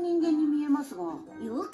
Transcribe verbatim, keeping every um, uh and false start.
人間に見えますが。 よ